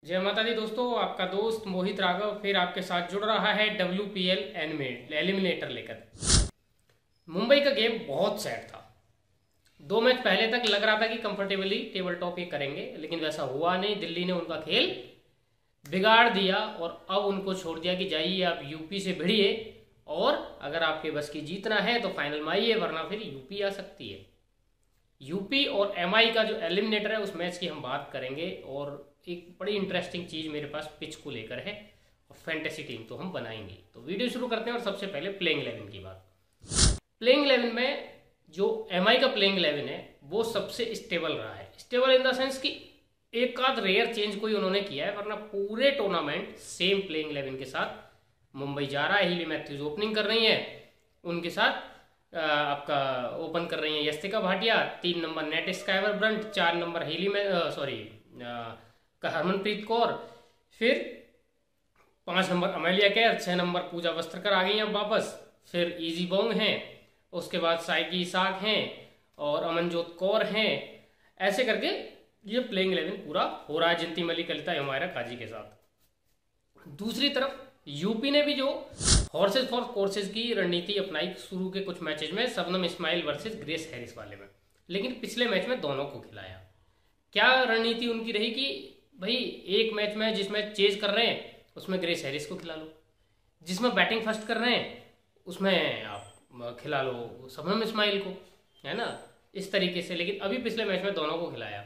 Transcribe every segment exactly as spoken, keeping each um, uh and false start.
जय माता दी दोस्तों, आपका दोस्त मोहित राघव फिर आपके साथ जुड़ रहा है डब्ल्यू पी एल एलिमिनेटर लेकर। मुंबई का गेम बहुत सैड था। दो मैच पहले तक लग रहा था कि कंफर्टेबली टेबल टॉप ये करेंगे, लेकिन वैसा हुआ नहीं। दिल्ली ने उनका खेल बिगाड़ दिया और अब उनको छोड़ दिया कि जाइए आप यूपी से भिड़िए और अगर आपके बस की जीतना है तो फाइनल में आइए, वरना फिर यूपी आ सकती है। यूपी और एमआई का जो एलिमिनेटर है उस मैच की हम बात करेंगे और एक बड़ी इंटरेस्टिंग चीज़ मेरे पास पिच को लेकर है और फैंटेसी टीम तो हम बनाएंगे। तो वीडियो शुरू करते हैं और सबसे पहले प्लेइंग इलेवन की बात। प्लेइंग इलेवन में जो एमआई का प्लेइंग इलेवन है वो सबसे स्टेबल रहा है। स्टेबल इन द सेंस कि एक आध रेयर चेंज कोई उन्होंने किया है, वरना पूरे टूर्नामेंट सेम प्लेइंग इलेवन के साथ मुंबई जा रहा है। हीली मैथ्यूज ओपनिंग कर रही है, उनके साथ आ, आपका ओपन कर रही है यस्तिका भाटिया, तीन नंबर नेट स्काइवर ब्रंट, चार नंबर हीली में सॉरी हरमनप्रीत कौर, फिर पाँच नंबर अमेलिया केर, छः नंबर पूजा वस्त्रकर आ गई हैं अब वापस, फिर इजी बोंग हैं, उसके बाद साइकी इसाक हैं और अमनजोत कौर हैं। ऐसे करके ये प्लेइंग इलेवन पूरा हो रहा है जिंती मलिक, ललिता हुमायरा काजी के साथ। दूसरी तरफ यूपी ने भी जो हॉर्सेज फॉर कोर्सेज की रणनीति अपनाई शुरू के कुछ मैचेज में, Shabnim Ismail versus Grace Harris वाले में, लेकिन पिछले मैच में दोनों को खिलाया। क्या रणनीति उनकी रही कि भाई एक मैच में जिसमें चेज कर रहे हैं उसमें ग्रेस हैरिस को खिला लो, जिसमें बैटिंग फर्स्ट कर रहे हैं उसमें आप खिला लो शबनम इस्माइल को, है ना, इस तरीके से। लेकिन अभी पिछले मैच में दोनों को खिलाया।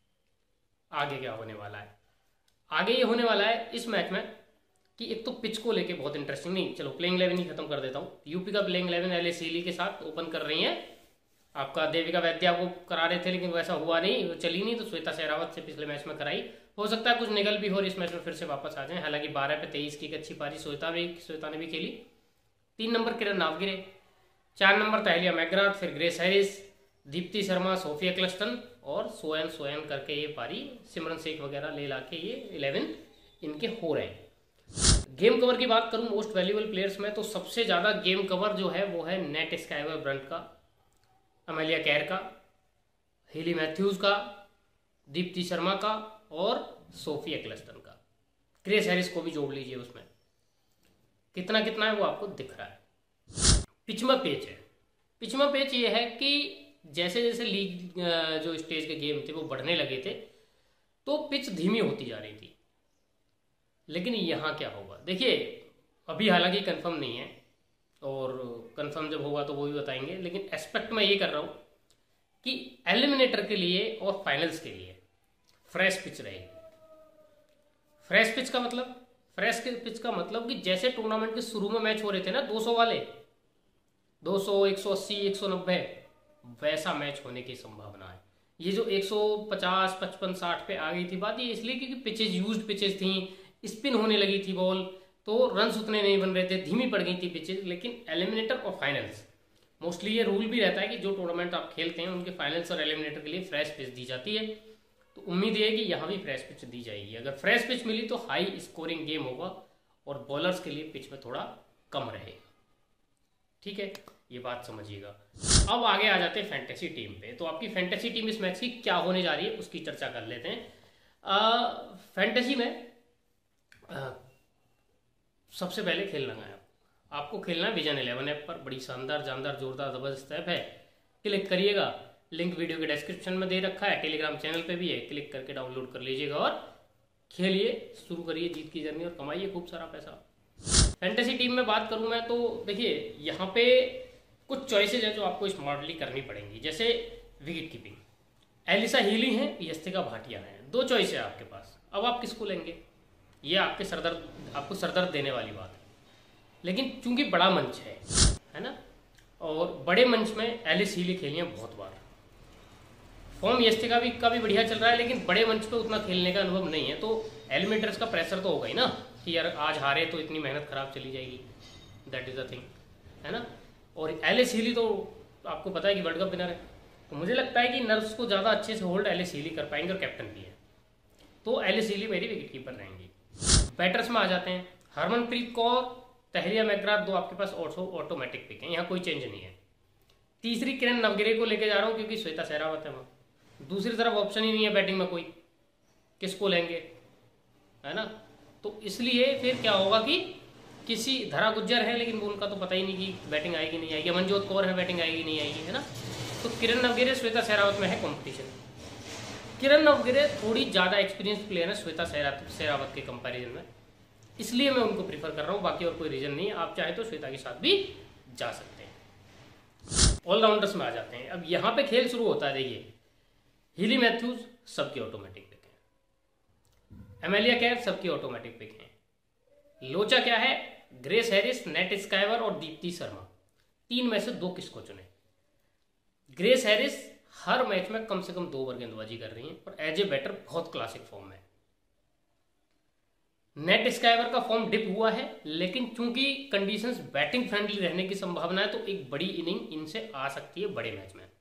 आगे क्या होने वाला है? आगे ये होने वाला है इस मैच में कि एक तो पिच को लेके बहुत इंटरेस्टिंग, नहीं चलो प्लेइंग इलेवन ही खत्म कर देता हूँ। यूपी का playing eleven Alyssa Healy के साथ ओपन कर रही है। आपका देविका वैद्या को करा रहे थे लेकिन वैसा हुआ नहीं, वो चली नहीं, तो श्वेता शेरावत से पिछले मैच में कराई। हो सकता है कुछ निगल भी हो और इस मैच में फिर से वापस आ जाए। हालांकि बारह पे तेईस की एक अच्छी पारी श्वेता भी श्वेता ने भी खेली। तीन नंबर किरण नावगिरे, चार नंबर तहलिया मैकग्राथ, फिर Grace Harris, Deepti Sharma, Sophie Ecclestone और सोयन सोयन करके ये पारी सिमरन शेख वगैरह ले ला के ये इलेवन इनके हो रहे हैं। गेम कवर की बात करूं मोस्ट वैल्यूएबल प्लेयर्स में, तो सबसे ज़्यादा गेम कवर जो है वो है नेट स्काइवर ब्रंट का, अमेलिया कैर का, हीली मैथ्यूज का, दीप्ति शर्मा का और सोफिया क्लस्टन का। ग्रेस हैरिस को भी जोड़ लीजिए उसमें। कितना कितना है वो आपको दिख रहा है। पिचमा पेच है। पिचमा पेच ये है कि जैसे जैसे लीग जो स्टेज के गेम थे वो बढ़ने लगे थे तो पिच धीमी होती जा रही थी। लेकिन यहाँ क्या होगा देखिए, अभी हालांकि कंफर्म नहीं है और कंफर्म जब होगा तो वो भी बताएंगे, लेकिन एक्सपेक्ट मैं ये कर रहा हूँ कि एलिमिनेटर के लिए और फाइनल्स के लिए फ्रेश पिच रहेगी। फ्रेश पिच का मतलब फ्रेश पिच का मतलब कि जैसे टूर्नामेंट के शुरू में मैच हो रहे थे ना दो सौ वाले, दो सौ, एक सौ अस्सी, एक सौ नब्बे, वैसा मैच होने की संभावना है। ये जो एक सौ पचास, पचपन, साठ पे आ गई थी बात, ये इसलिए क्योंकि पिचेज यूज्ड पिचेज थी, स्पिन होने लगी थी बॉल, तो रन्स उतने नहीं बन रहे थे, धीमी पड़ गई थी पिचेज। लेकिन एलिमिनेटर और फाइनल्स मोस्टली ये रूल भी रहता है कि जो टूर्नामेंट आप खेलते हैं उनके फाइनल्स और एलिमिनेटर के लिए फ्रेश पिच दी जाती है। तो उम्मीद है कि यहाँ भी फ्रेश पिच दी जाएगी। अगर फ्रेश पिच मिली तो हाई स्कोरिंग गेम होगा और बॉलर्स के लिए पिच में थोड़ा कम रहेगा। ठीक है, ये बात समझिएगा। अब आगे आ जाते हैं फैंटेसी टीम पे। तो आपकी फैंटेसी टीम इस मैच की क्या होने जा रही है उसकी चर्चा कर लेते हैं। फैंटेसी में आ, सबसे पहले खेलना है आपको खेलना है विजन इलेवन ऐप पर। बड़ी शानदार, जानदार, जोरदार, जबरदस्त ऐप है। क्लिक करिएगा, लिंक वीडियो के डिस्क्रिप्शन में दे रखा है, टेलीग्राम चैनल पे भी है, क्लिक करके डाउनलोड कर लीजिएगा और खेलिए, शुरू करिए जीत की जर्नी और कमाइए खूब सारा पैसा। फैंटेसी टीम में बात करूं मैं तो देखिए यहाँ पे कुछ चॉइसेज है जो आपको स्मार्टली करनी पड़ेंगी। जैसे विकेट कीपिंग, एलिसा हीली है, यस्तिका भाटिया है, दो चॉइस है आपके पास। अब आप किसको लेंगे? ये आपके सरदर्द आपको सरदर्द देने वाली बात है। लेकिन चूंकि बड़ा मंच है है ना, और बड़े मंच में एलिस हीली खेली है बहुत बार। फॉर्म यस्तिका भी का भी बढ़िया चल रहा है, लेकिन बड़े मंच पे उतना खेलने का अनुभव नहीं है, तो एलिमिनेटर्स का प्रेशर तो होगा ही ना कि यार आज हारे तो इतनी मेहनत खराब चली जाएगी। दैट इज द थिंग, है ना। और एलिस हीली तो आपको पता है कि वर्ल्ड कप विनर है, तो मुझे लगता है कि नर्व्स को ज़्यादा अच्छे से होल्ड एलिस हीली कर पाएंगे और कैप्टन भी है, तो एलिस हीली मेरी विकेट कीपर रहेंगी। बैटर्स में आ जाते हैं, हरमनप्रीत कौर, तहलिया मैकग्राथ, दो आपके पास ऑटो ऑटोमेटिक पिक है, यहाँ कोई चेंज नहीं है। तीसरी किरण नवगिरे को लेके जा रहा हूँ क्योंकि श्वेता शेरावत है वहाँ। दूसरी तरफ ऑप्शन ही नहीं है बैटिंग में कोई, किसको लेंगे? है ना। तो इसलिए फिर क्या होगा कि किसी धरा गुज्जर है लेकिन वो उनका तो पता ही नहीं कि बैटिंग आएगी नहीं आएगी, अमनजोत कौर है बैटिंग आएगी नहीं आएगी, है ना। तो किरण नवगिरे श्वेता सहरावत में है कंपटीशन। किरण नवगिरे थोड़ी ज़्यादा एक्सपीरियंस प्लेयर है श्वेता सहरावत के कंपैरिजन में, इसलिए मैं उनको प्रीफर कर रहा हूँ, बाकी और कोई रीज़न नहीं है। आप चाहे तो श्वेता के साथ भी जा सकते हैं। ऑलराउंडर्स में आ जाते हैं। अब यहाँ पे खेल शुरू होता है। देखिए, हिली मैथ्यूज सबकी ऑटोमेटिक पिक है, एमेलिया कैर सबकी ऑटोमेटिक पिक है। लोचा क्या है, ग्रेस हैरिस, नेट स्काइवर और दीप्ति शर्मा, तीन में से दो किसको चुने। ग्रेस हैरिस हर मैच में कम से कम दो ओवर गेंदबाजी कर रही हैं और एज ए बैटर बहुत क्लासिक फॉर्म है। नेट स्काइवर का फॉर्म डिप हुआ है, लेकिन चूंकि कंडीशंस बैटिंग फ्रेंडली रहने की संभावना है तो एक बड़ी इनिंग इनसे आ सकती है बड़े मैच में।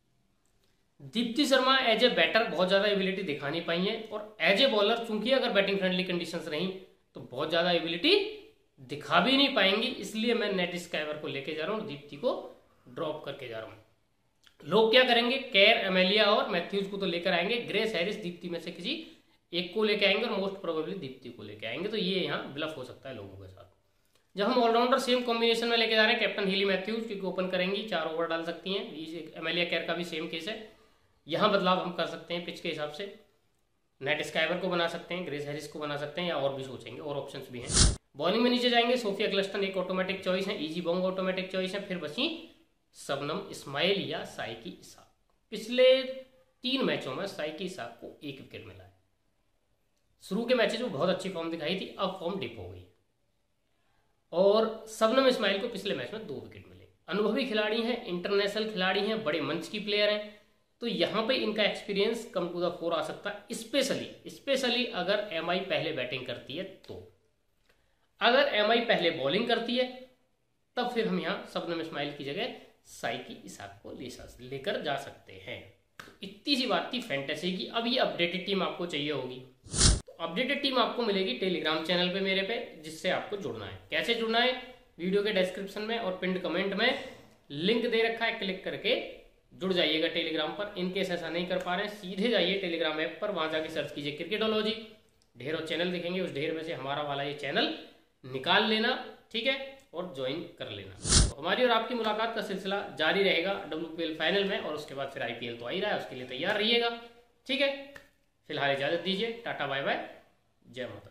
Deepti Sharma as a batter बहुत ज्यादा एबिलिटी दिखा नहीं पाई है और एज ए बॉलर चूंकि अगर बैटिंग फ्रेंडली कंडीशंस रही तो बहुत ज्यादा एबिलिटी दिखा भी नहीं पाएंगी, इसलिए मैं नेट स्काइवर को लेके जा रहा हूँ, दीप्ति को ड्रॉप करके जा रहा हूँ। लोग क्या करेंगे, केर, एमेलिया और मैथ्यूज को तो लेकर आएंगे, ग्रेस हैरिस, दीप्ति में से किसी एक को लेके आएंगे और मोस्ट प्रोबेबली दीप्ति को लेके आएंगे। तो ये यहाँ ब्लफ हो सकता है लोगों के साथ। जब हम ऑलराउंडर सेम कॉम्बिनेशन में लेके जा रहे हैं, कैप्टन हिली मैथ्यूज क्योंकि ओपन करेंगी, चार ओवर डाल सकती हैं। एमेलिया केर का भी सेम केस है। यहाँ बदलाव हम कर सकते हैं पिच के हिसाब से, नेट स्काइवर को बना सकते हैं, ग्रेस हैरिस को बना सकते हैं, या और भी सोचेंगे, और ऑप्शंस भी हैं। बॉलिंग में नीचे जाएंगे, सोफिया क्लस्टन एक ऑटोमेटिक चॉइस है, इजी बॉन्ग ऑटोमेटिक चॉइस है, फिर बची शबनम इस्माइल या साइकी इसाक। पिछले तीन मैचों में साइकी इसाक को एक विकेट मिला है। शुरू के मैचेस में बहुत अच्छी फॉर्म दिखाई थी, अब फॉर्म डिप हो गई और शबनम इस्माइल को पिछले मैच में दो विकेट मिले। अनुभवी खिलाड़ी हैं, इंटरनेशनल खिलाड़ी हैं, बड़े मंच की प्लेयर हैं, तो यहाँ पे इनका experience come to the fore आ सकता है। स्पेशली स्पेशली अगर एमआई पहले बैटिंग करती है तो, अगर एमआई पहले बॉलिंग करती है तब फिर हम यहाँ शबनम इस्माइल की जगह साइकी इसाक को लेकर जा सकते हैं। तो इतनी सी बात थी फैंटेसी की। अब ये अपडेटेड टीम आपको चाहिए होगी, तो अपडेटेड टीम आपको मिलेगी टेलीग्राम चैनल पे मेरे पे, जिससे आपको जुड़ना है। कैसे जुड़ना है, वीडियो के डिस्क्रिप्शन में और पिंड कमेंट में लिंक दे रखा है, क्लिक करके जुड़ जाइएगा टेलीग्राम पर। इनकेस ऐसा नहीं कर पा रहे हैं, सीधे जाइए टेलीग्राम ऐप पर, वहां जाके सर्च कीजिए क्रिकेटोलॉजी, ढेरों चैनल दिखेंगे, उस ढेर में से हमारा वाला ये चैनल निकाल लेना, ठीक है, और ज्वाइन कर लेना। तो हमारी और आपकी मुलाकात का सिलसिला जारी रहेगा डब्ल्यूपीएल फाइनल में, और उसके बाद फिर आईपीएल तो आ ही रहा है, उसके लिए तैयार रहिएगा, ठीक है। फिलहाल इजाजत दीजिए, टाटा बाय बाय, जय माता।